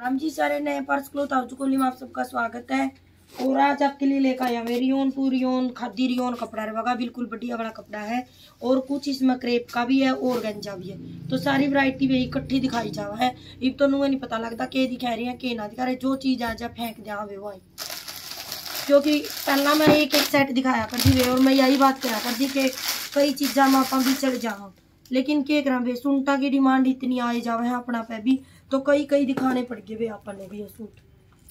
हम जी सारे नए पर्स क्लोथ हाउस कोली में आप सबका स्वागत है। और आज आपके लिए लेकर आया मैं rayon to rayon khadi rayon कपड़ा रहेगा, बिल्कुल बढ़िया बड़ा कपड़ा है। और कुछ इसमें क्रेप का भी है और गंजा भी है, तो सारी वैरायटी भी इकट्ठी दिखाई जावा है। इब तो नुए नहीं पता लगता के दिखा रही है के ना दिखा रहे, जो चीज आ जा फेंक दिया वो आई। क्योंकि पहला मैं एक एक सेट दिखाया कर दी और मैं यही बात करा कर दी कि कई चीजा में आप भी चढ़ जा, लेकिन क्या करा वे सूटा की डिमांड इतनी आए जावे है अपना पे भी, तो कई दिखाने पड़ गए वे अपन ने भी ये सूट।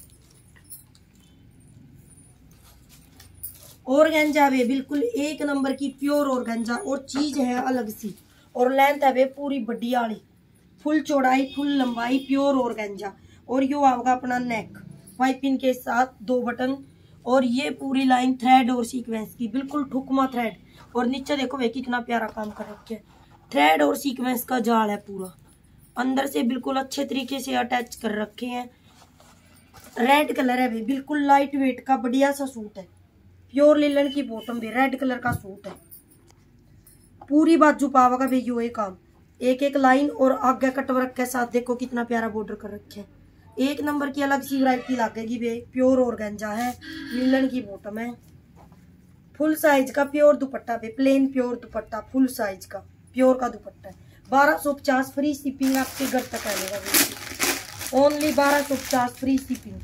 ऑर्गेंजा वे बिल्कुल एक नंबर की प्योर ऑर्गेंजा, और चीज है अलग सी। और लेंथ है वे पूरी बढ़िया वाली, फुल चौड़ाई फुल लंबाई प्योर ऑर्गेंजा। और यो आएगा अपना नेक पाइपिंग के साथ 2 बटन, और ये पूरी लाइन थ्रेड और सीक्वेंस की, बिल्कुल ठुकमा थ्रेड। और नीचे देखो वे कितना प्यारा काम कर रखे है, थ्रेड और सीक्वेंस का जाल है पूरा, अंदर से बिल्कुल अच्छे तरीके से अटैच कर रखे हैं। रेड कलर है भाई, बिल्कुल लाइट वेट का बढ़िया सा सूट है। प्योर लिलन की बॉटम भी, रेड कलर का सूट है। पूरी बाजू पावा का भाई यो ये काम, एक एक लाइन और आगे कटवर्क के साथ देखो कितना प्यारा बॉर्डर कर रखे हैं। एक नंबर की अलग सी वैरायटी लगेगी भाई। प्योर ऑर्गेंजा है, लिलन की बॉटम है, फुल साइज का प्योर दुपट्टा भाई, plain pure dupatta full size का प्योर का दुपट्टा है। 1250 फ्री शिपिंग आपके घर तक आएगा, ओनली 1250 फ्री शिपिंग।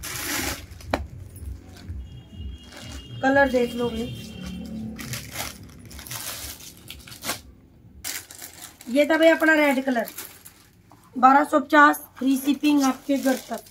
कलर देख लो भाई, ये था भाई अपना रेड कलर, 1250 फ्री शिपिंग आपके घर तक।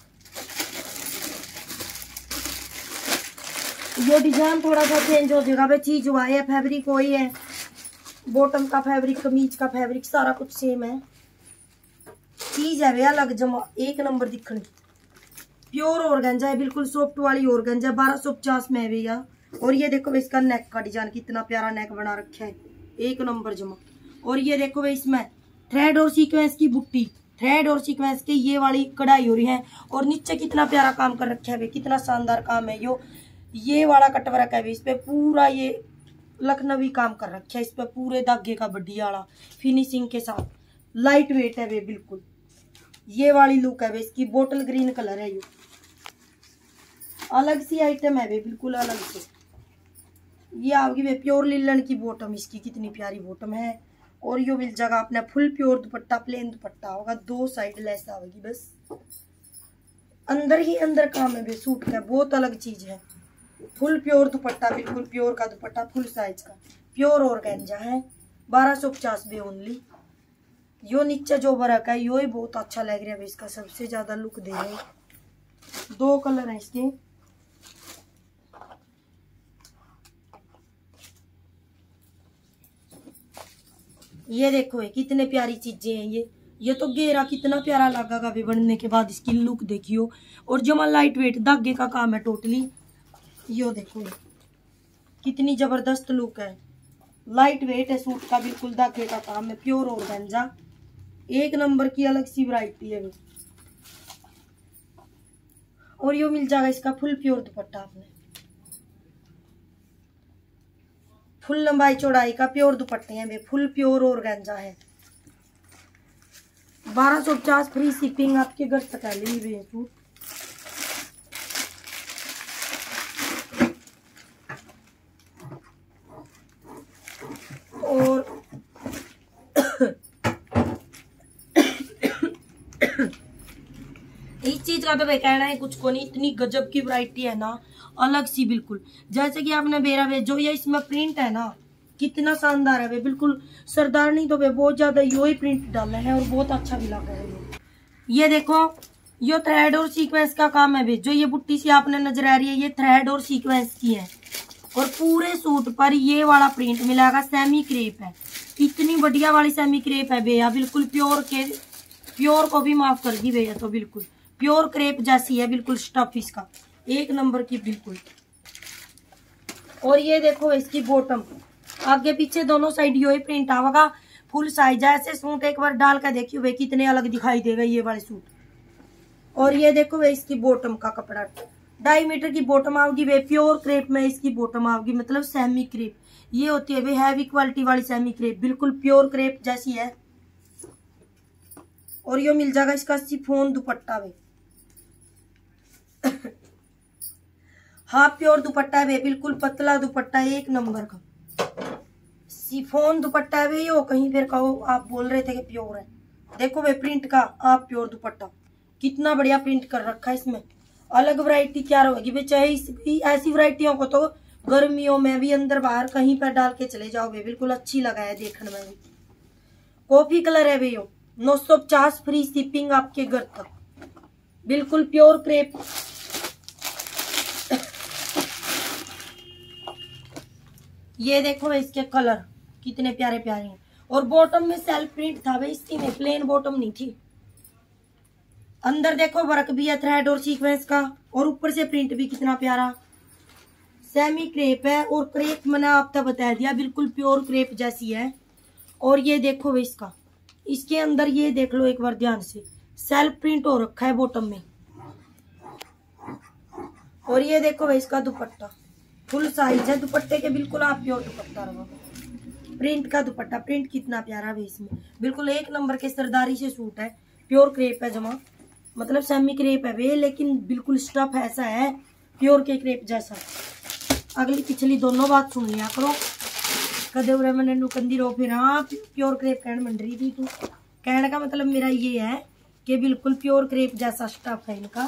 ये डिजाइन थोड़ा सा चेंज हो जाएगा भाई, चीज हुआ है, फैब्रिक वही है, बॉटम का फैब्रिक कमीज का फैब्रिक सारा कुछ सेम है। चीज है भैया अलग जमा एक नंबर दिखनी। प्योर ऑर्गेंजा है, बिल्कुल सॉफ्ट वाली ऑर्गेंजा, 1250 में है भैया। और ये देखो भाई इसका नेक का डिजाइन कितना प्यारा नेक बना रखा है, एक नंबर जमा। और ये देखो भाई इसमें थ्रेड और सीक्वेंस की बुट्टी, थ्रेड और सीक्वेंस की ये वाली कढ़ाई हो रही है। और नीचे कितना प्यारा काम कर रखा है भाई, कितना शानदार काम है। ये वाला कटवर्क है भाई, इस पे पूरा ये लखनवी काम कर रखा है, इस पे पूरे धागे का बढ़िया वाला फिनिशिंग के साथ। लाइट वेट है वे बिल्कुल, ये वाली लुक है वे इसकी, बोटल ग्रीन कलर है, ये अलग सी आइटम है वे बिल्कुल अलग से। ये आपकी वे प्योर लिलन की बॉटम, इसकी कितनी प्यारी बॉटम है। और यो मिल जाएगा अपना full pure dupatta, plain dupatta होगा, 2 साइड लेस आएगी बस, अंदर ही अंदर काम है वे सूट का, बहुत अलग चीज है। फुल प्योर दुपट्टा, बिल्कुल प्योर का दुपट्टा फुल साइज का, प्योर ऑर्गेंजा है, 1250 भी ओनली। यो नीचे जो वर्क है यो ही बहुत अच्छा लग रहा है, इसका सबसे ज्यादा लुक दे रहे हैं। 2 कलर है इसके, ये देखो ये कितने प्यारी चीजें हैं। ये तो घेरा कितना प्यारा लगेगा भी बनने के बाद, इसकी लुक देखियो। और जमा लाइट वेट धागे का काम है टोटली, यो देखो कितनी जबरदस्त लुक है, लाइट वेट है सूट का, बिल्कुल धागे का काम है, प्योर ऑर्गेंजा, एक नंबर की अलग सी वैरायटी है। और यो मिल जाएगा इसका फुल प्योर दुपट्टा, आपने फुल लंबाई चौड़ाई का प्योर दुपट्टे हैं वे, फुल प्योर ऑर्गेंजा है, 1250 फ्री शिपिंग आपके घर तक है। ली सूट और इस चीज का तो भाई कहना है कुछ को नहीं, इतनी गजब की वैरायटी है ना, अलग सी बिल्कुल। जैसे कि आपने बेरा वे जो ये इसमें प्रिंट है ना, कितना शानदार है वे, बिल्कुल सरदार नहीं तो वे बहुत ज्यादा यो ही प्रिंट डाले हैं, और बहुत अच्छा भी लगा है। ये देखो यो थ्रेड और सीक्वेंस का काम है वे, जो ये बुट्टी सी आपने नजर आ रही है ये थ्रेड और सीक्वेंस की है। और पूरे सूट पर ये वाला प्रिंट मिलेगा, सेमी क्रेप है, इतनी बढ़िया वाली सेमी क्रेप है भैया, बिल्कुल प्योर के प्योर को भी माफ कर दी भैया, तो बिल्कुल प्योर क्रेप जैसी है बिल्कुल स्टफ इसका, एक नंबर की बिल्कुल। और ये देखो इसकी बॉटम, आगे पीछे दोनों साइड यो ही प्रिंट आवेगा, फुल साइज है। ऐसे सूट एक बार डाल कर देखियो वे कितने अलग दिखाई देगा ये वाले सूट। और ये देखो वे इसकी बॉटम का कपड़ा, 2.5 मीटर की बॉटम आओगी वे, प्योर क्रेप में इसकी बॉटम आओगी, मतलब सेमी क्रेप। ये होती है वे हैवी क्वालिटी वाली सेमी क्रेप, बिल्कुल प्योर क्रेप जैसी है। और ये मिल जाएगा इसका शिफॉन दुपट्टा में, हाफ प्योर दुपट्टा है वे, बिल्कुल पतला दुपट्टा एक नंबर का शिफॉन दुपट्टा है वे। यो कहीं फिर कहो आप बोल रहे थे कि प्योर है, देखो वे प्रिंट का हाफ प्योर दुपट्टा, कितना बढ़िया प्रिंट कर रखा है इसमें। अलग वैरायटी क्या रहेगी भाई, चाहे ऐसी वैरायटियों को तो गर्मियों में भी अंदर बाहर कहीं पर डाल के चले जाओगे, बिल्कुल अच्छी लगा है देखने में भी। कॉफी कलर है भैया, 950 फ्री शिपिंग आपके घर तक, बिल्कुल प्योर क्रेप। ये देखो इसके कलर कितने प्यारे प्यारे हैं। और बॉटम में सेल्फ प्रिंट था भाई, इसी में प्लेन बॉटम नहीं थी। अंदर देखो वर्क भी है थ्रेड और सीक्वेंस का, और ऊपर से प्रिंट भी कितना प्यारा। सेमी क्रेप है, और क्रेप मैंने आपको बता दिया बिल्कुल प्योर क्रेप जैसी है। और ये देखो भाई इसका, इसके अंदर ये देख लो एक बार ध्यान से, सेल्फ प्रिंट हो रखा है बॉटम में। और ये देखो भाई इसका दुपट्टा फुल साइज है दुपट्टे के, बिल्कुल आप प्योर दुपट्टा रहो, प्रिंट का दुपट्टा, प्रिंट कितना प्यारा भाई इसमें, बिल्कुल एक नंबर के सरदारी से सूट है। प्योर क्रेप है जमा, मतलब सेमी क्रेप है वे, लेकिन बिल्कुल स्टफ ऐसा है प्योर के क्रेप जैसा। अगली पिछली दोनों बात सुन लिया करो, कदे उरे मैंने नुकंदी रो फिर हाँ प्योर क्रेप कहने मंड रही थी तू। कहने का मतलब मेरा ये है कि बिल्कुल प्योर क्रेप जैसा स्टफ है इनका।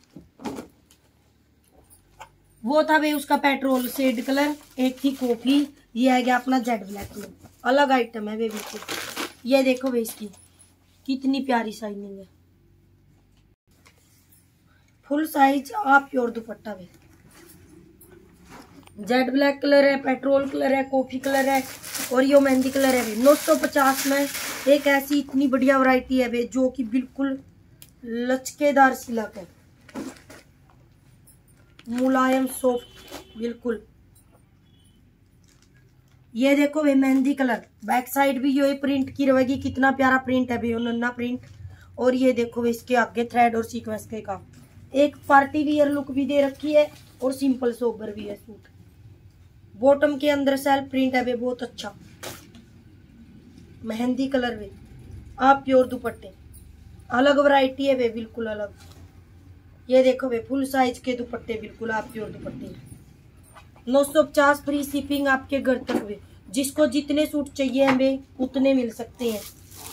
वो था भाई उसका पेट्रोल शेड कलर, एक थी कॉफी, ये आ गया अपना जेड ब्लैक कलर, अलग आइटम है वे बिल्कुल। ये देखो भाई इसकी कितनी प्यारी शाइनिंग है, फुल साइज आप प्योर दुपट्टा भाई। जेड ब्लैक कलर है, पेट्रोल कलर है, कॉफी कलर है, और यो मेहंदी कलर है भाई। 950 में एक ऐसी इतनी बढ़िया वैरायटी है भाई, जो कि बिल्कुल लचकेदार सिल्क है, मुलायम सॉफ्ट बिल्कुल। ये देखो भाई मेहंदी कलर, बैक साइड भी ये प्रिंट की रहेगी, कितना प्यारा प्रिंट है भाई, नन्ना प्रिंट। और ये देखो भाई इसके आगे थ्रेड और सीक्वेंस के काम, एक पार्टी वियर लुक भी दे रखी है, और सिंपल सोबर भी है सूट। बॉटम के अंदर सेल्फ प्रिंट है भाई, बहुत अच्छा मेहंदी कलर में आप प्योर दुपट्टे, अलग वैरायटी है भाई, बिल्कुल अलग। ये देखो भाई फुल साइज के दुपट्टे, बिल्कुल आप प्योर दुपट्टे, 950 फ्री शिपिंग आपके घर तक भी। जिसको जितने सूट चाहिए हमें उतने मिल सकते हैं।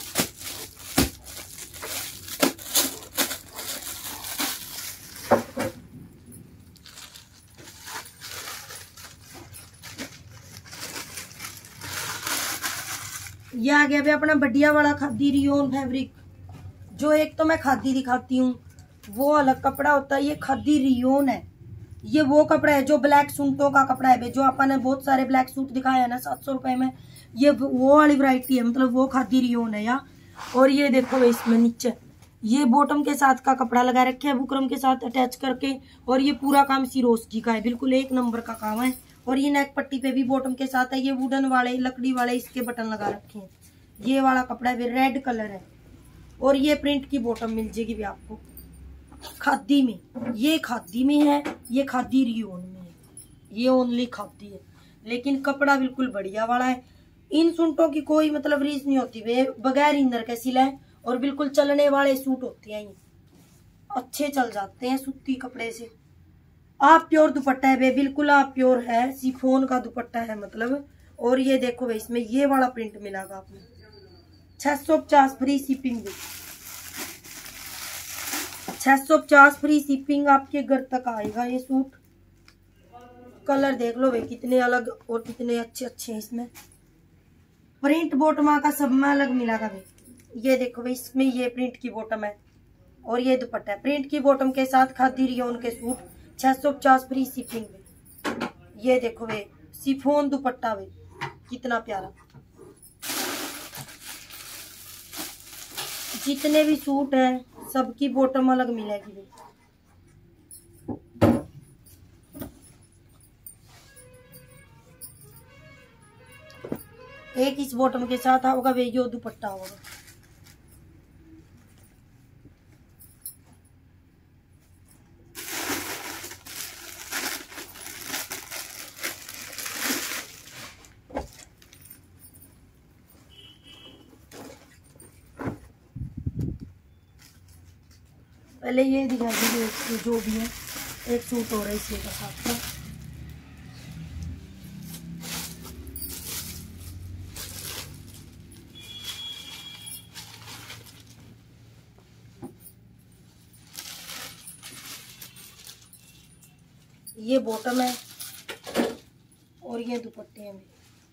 ये आ गया भाई अपना बढ़िया वाला खादी रियोन फैब्रिक। जो एक तो मैं खादी दिखाती हूँ वो अलग कपड़ा होता है, ये खादी रियोन है। ये वो कपड़ा है जो ब्लैक सूटों का कपड़ा है, जो अपन ने बहुत सारे ब्लैक सूट दिखाया है ना 700 रुपए में, ये वो वाली वैरायटी है, मतलब वो खादी रियोन है यार। और ये देखो भाई इसमें नीचे ये बॉटम के साथ का कपड़ा लगा रखे है बुकरम के साथ अटैच करके, और ये पूरा काम सिरोस्की का है, बिल्कुल एक नंबर का काम है। और ये नेक पट्टी पे भी बॉटम के साथ है, ये वुडन वाले लकड़ी वाले इसके बटन लगा रखे हैं। ये वाला कपड़ा है रेड कलर है, और ये प्रिंट की बॉटम मिल जाएगी भी आपको खादी में। ये खादी में है, ये खादी रियोन में है, ये ओनली खादी है, लेकिन कपड़ा बिल्कुल बढ़िया वाला है। इन सूटों की कोई मतलब रीस नहीं होती, वे बगैर इनर के सिले और बिल्कुल चलने वाले सूट होते हैं, ये अच्छे चल जाते हैं सूती कपड़े से। आप प्योर दुपट्टा है वे, बिल्कुल आप प्योर है, शिफॉन का दुपट्टा है मतलब। और ये देखो भाई इसमें ये वाला प्रिंट मिलेगा आपको 650 फ्री शिपिंग भी, 650 फ्री शिपिंग आपके घर तक आएगा ये सूट। कलर देख लो भाई कितने अलग और कितने अच्छे अच्छे हैं इसमें। प्रिंट बॉटम का सब में अलग मिलेगा भाई। ये देखो भाई इसमें ये प्रिंट की बॉटम है और ये दुपट्टा है, प्रिंट की बॉटम के साथ खादी रियोन के सूट 650 फ्री शिपिंग में। ये देखो भाई शिफॉन दुपट्टा भाई कितना प्यारा। जितने भी सूट है सबकी बॉटम अलग मिलेगी भाई। एक इस बॉटम के साथ होगा भाई जो दुपट्टा होगा। पहले ये दिखा दीजिए जो भी है। एक सूट और है इसी का साथ का। ये बॉटम है और ये दुपट्टे हैं।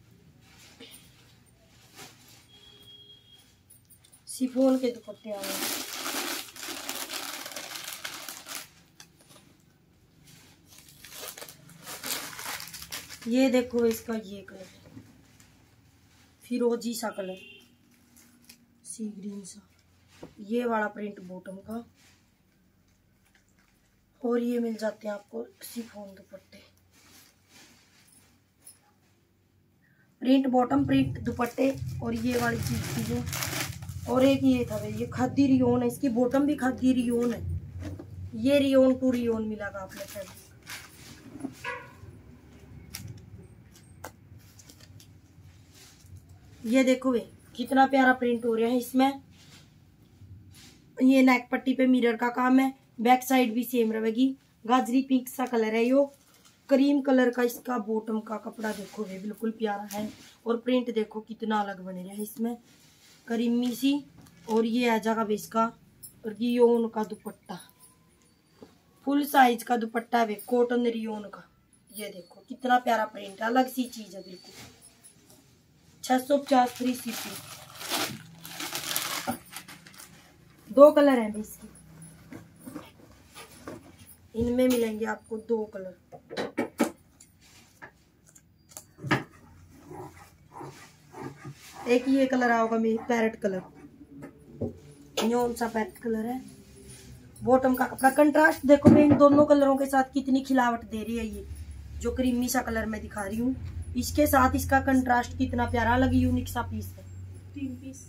शिफॉन के दुपट्टे आ गए। ये देखो इसका ये कलर है, फिरोजी सा कलर, सी ग्रीन सा, ये वाला प्रिंट बॉटम का। और ये मिल जाते हैं आपको शिफॉन दुपट्टे, प्रिंट बॉटम प्रिंट दुपट्टे। और ये वाली चीज थी जो, और एक ये था भाई, ये खादी रियोन है, इसकी बॉटम भी खादी रियोन है। ये रियोन टू रियोन मिलेगा आपने फैब्रिक। ये देखो भाई कितना प्यारा प्रिंट हो रहा है इसमें। ये नेक पट्टी पे मिरर का काम है, बैक साइड भी सेम रहेगी। गाजरी पिंक सा कलर है, यो क्रीम कलर का इसका बॉटम का कपड़ा देखो भाई बिल्कुल प्यारा है। और प्रिंट देखो कितना अलग बने रहा है इसमें, करीमी सी। और ये आ जाएगा इसका रियोन का दुपट्टा, फुल साइज का दुपट्टा है कॉटन रियोन का। ये देखो कितना प्यारा प्रिंट है, अलग सी चीज है बिल्कुल। 650 फ्री शिपिंग। 2 कलर हैं इसके, इनमें मिलेंगे आपको 2 कलर। एक ये कलर आओगा मेरी पैरेट कलर, न्योन सा पैरेट कलर है। बॉटम का कपड़ा कंट्रास्ट देखो मैं इन दोनों कलरों के साथ कितनी खिलावट दे रही है। ये जो क्रीमी सा कलर मैं दिखा रही हूँ, इसके साथ इसका कंट्रास्ट कितना प्यारा, अलग यूनिक सा पीस है। 3 पीस।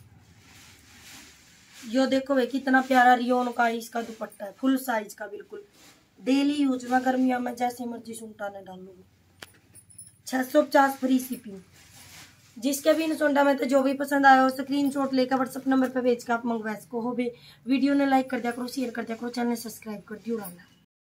यो देखो भाई कितना प्यारा रियोन का इसका दुपट्टा है, फुल साइज का बिल्कुल। डेली यूज में गर्मियों में जैसे मर्जी सूटा ने डालोगे। 650 फ्री शिपिंग। जिसके भी इन सोंडा में तो जो भी पसंद आया हो स्क्रीनशॉट लेकर व्हाट्सएप नंबर पे भेज कर आप मंगवा सको हो। वीडियो ने लाइक कर दिया करो, शेयर कर दिया करो, चैनल सब्सक्राइब कर दियो।